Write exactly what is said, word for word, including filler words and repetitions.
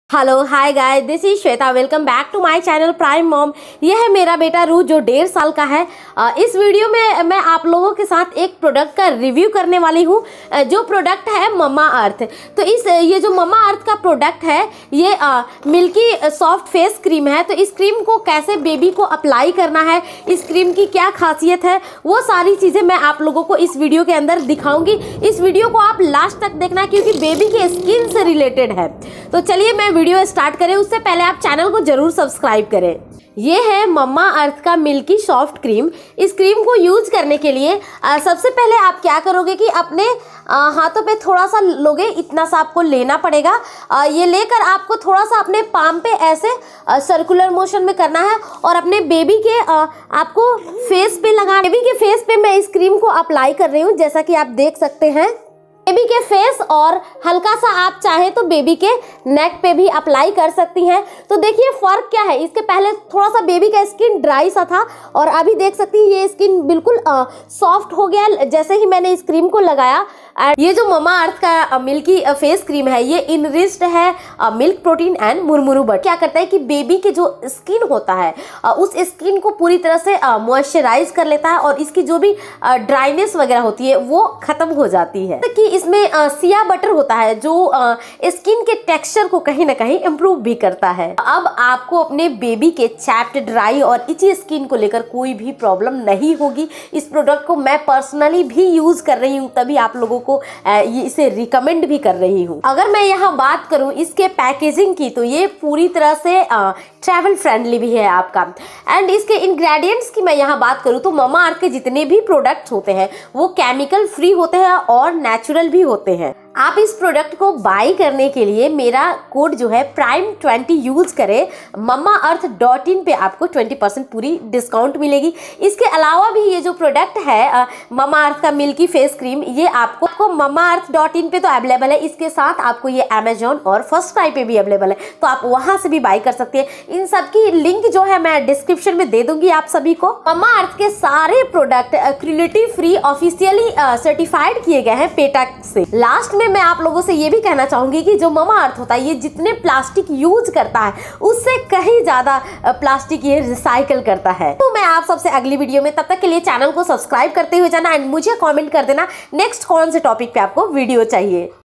Hello hi guys, this is Shweta. Welcome back to my channel Prime Mom. ये है मेरा बेटा रू जो डेढ़ साल का है। इस वीडियो में मैं आप लोगों के साथ एक प्रोडक्ट का रिव्यू करने वाली हूँ जो प्रोडक्ट है मम्मा अर्थ। तो इस ये जो मम्मा अर्थ का प्रोडक्ट है ये आ, मिल्की सॉफ्ट फेस क्रीम है। तो इस क्रीम को कैसे बेबी को अप्लाई करना है, इस क्रीम की क्या खासियत है, वो सारी चीज़ें मैं आप लोगों को इस वीडियो के अंदर दिखाऊंगी। इस वीडियो को आप लास्ट तक देखना क्योंकि बेबी के स्किन से रिलेटेड है। तो चलिए मैं वीडियो स्टार्ट करें उससे पहले आप चैनल को जरूर सब्सक्राइब करें। ये है मम्मा अर्थ का मिल्की सॉफ्ट क्रीम। इस क्रीम को यूज करने के लिए आ, सबसे पहले आप क्या करोगे कि अपने आ, हाथों पे थोड़ा सा लोगे, इतना सा आपको लेना पड़ेगा। आ, ये लेकर आपको थोड़ा सा अपने पाम पे ऐसे आ, सर्कुलर मोशन में करना है और अपने बेबी के आ, आपको फेस पे लगा बेबी के फेस पे मैं इस क्रीम को अप्लाई कर रही हूँ, जैसा कि आप देख सकते हैं। बेबी के फेस और हल्का सा आप चाहे तो बेबी के नेक पे भी अप्लाई कर सकती हैं। तो देखिए फर्क क्या है, इसके पहले थोड़ा सा बेबी का स्किन ड्राई सा था और अभी देख सकती हैं ये स्किन बिल्कुल सॉफ्ट हो गया जैसे ही मैंने इस क्रीम को लगाया। ये जो मम्मा अर्थ का मिल्की फेस क्रीम है ये इनरिच्ड है milk protein and murumuru butter. क्या करता है कि बेबी के जो स्किन होता है उस स्किन को पूरी तरह से मॉइस्चराइज कर लेता है और इसकी जो भी ड्राइनेस वगैरह होती है वो खत्म हो जाती है। तो कि इसमें सिया बटर होता है जो स्किन के टेक्सचर को कहीं ना कहीं इम्प्रूव भी करता है। अब आपको अपने बेबी के चैप्ड, ड्राई और इची स्किन को लेकर कोई भी प्रॉब्लम नहीं होगी। इस प्रोडक्ट को मैं पर्सनली भी यूज कर रही हूँ, तभी आप लोगों को ये इसे रिकमेंड भी कर रही हूँ। अगर मैं यहाँ बात करूँ इसके पैकेजिंग की तो ये पूरी तरह से ट्रैवल फ्रेंडली भी है आपका। एंड इसके इंग्रेडिएंट्स की मैं यहाँ बात करूँ तो मम्मा अर्थ के जितने भी प्रोडक्ट्स होते हैं वो केमिकल फ्री होते हैं और नेचुरल भी होते हैं। आप इस प्रोडक्ट को बाई करने के लिए मेरा कोड जो है प्राइम ट्वेंटी यूज करें, मम्मा अर्थ डॉट इन पे आपको ट्वेंटी परसेंट पूरी डिस्काउंट मिलेगी। इसके अलावा भी ये जो प्रोडक्ट है मम्मा अर्थ का मिल्की फेस क्रीम ये आपको मम्मा अर्थ डॉट इन पे तो अवेलेबल है, इसके साथ आपको ये अमेजोन और फर्स्ट क्राई पे भी अवेलेबल है, तो आप वहां से भी बाई कर सकते हैं। इन सब की लिंक जो है मैं डिस्क्रिप्शन में दे दूंगी आप सभी को। मम्मा अर्थ के सारे product cruelty free officially certified किए गए हैं पेटा से। लास्ट में मैं आप लोगों से ये भी कहना चाहूंगी कि जो मम्मा अर्थ होता है ये जितने प्लास्टिक यूज करता है उससे कहीं ज्यादा प्लास्टिक ये रिसाइकल करता है। तो मैं आप सबसे अगली वीडियो में, तब तक के लिए चैनल को सब्सक्राइब करते हुए जाना एंड मुझे कमेंट कर देना नेक्स्ट कौन से टॉपिक पे आपको वीडियो चाहिए।